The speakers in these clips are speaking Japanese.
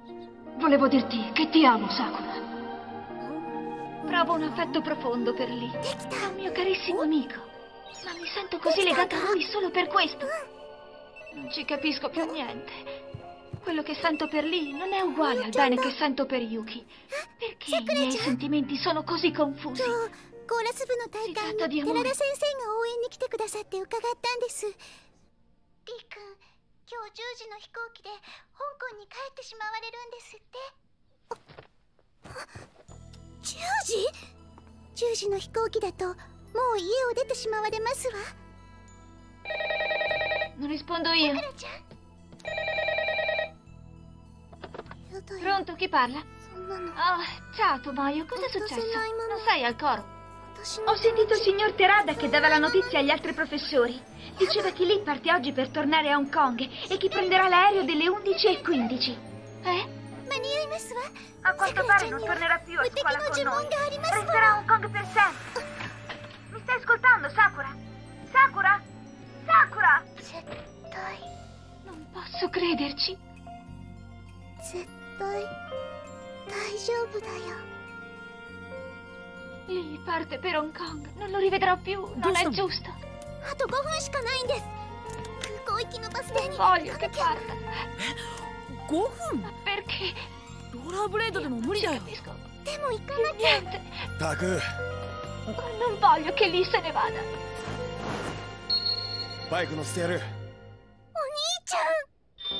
Volevo dirti che ti amo, Sakura. Provo un affetto profondo per Lee. È un mio carissimo amico. Ma mi sento così legata a lui solo per questo. Non ci capisco più niente. Quello che sento per Lee non è uguale al bene che sento per Yuki. Perché i miei sentimenti sono così confusi? コーラス部の大会に寺田先生が応援に来てくださって伺ったんです。リー君、今日10時の飛行機で香港に帰ってしまわれるんですって。10時？10時の飛行機だともう家を出てしまわれますわ。 Non rispondo io. Pronto, chi parla? Oh, ciao Tomoyo, cosa è successo? Non sei al coro? Ho sentito il signor Terada che dava la notizia agli altri professori. Diceva che Lee parte oggi per tornare a Hong Kong e che prenderà l'aereo delle 11:15. A quanto pare non tornerà più a scuola con noi. Resterà a Hong Kong per sempre. Mi stai ascoltando, Sakura? Sakura? Sakura! Non posso crederci. 絶対大丈夫だよ。 Lee parte per Hong Kong. Non lo rivedrò più. Non è giusto. あと5分しかないんです。空港行きのバス停に。 Voglio che parta. 5分？ Ma perché? ローラーブレードでも無理だよ。 でも行かなきゃ。 Niente. タク。 Non voglio che Lee se ne vada. バイク乗せてやる。 お兄ちゃん。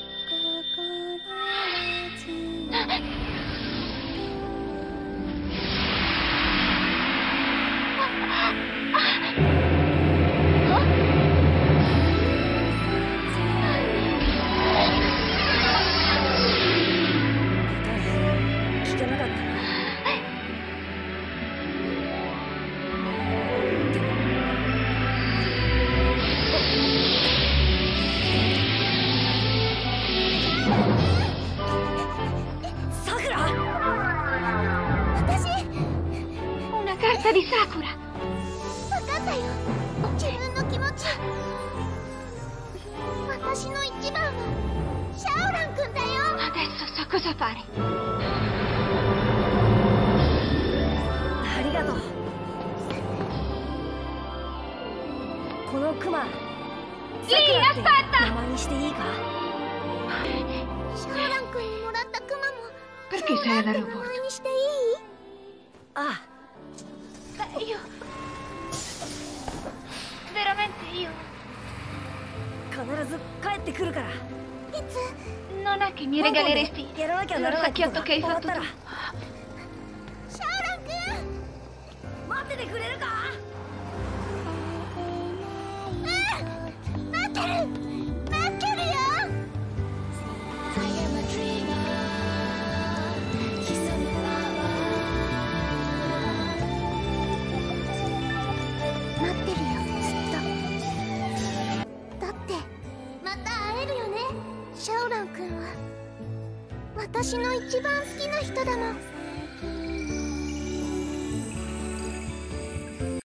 聞けなかったな。 Una carta di Sakura. 分かったよ。自分の気持ち。私の一番はシャオラン君だよ。 Adesso so cosa fare. ありがとう。このクマ、 Lee, aspetta! 名前にしていいか？ シャオラン君にもらったクマも Perché sei 名 all'aeroporto? 前にしていい？ ああ。 Io... Veramente io... 必ず帰ってくるから。 いつ？ Non è che mi regaleresti やらなきゃならないこと l'orsacchiotto が che hai 終わっ fatto たら。 tu. シャオラン君。 待っててくれるか？ 待ってるよ。 待ってるよ、ずっと。だってまた会えるよね。シャオラン君は私の一番好きな人だもん。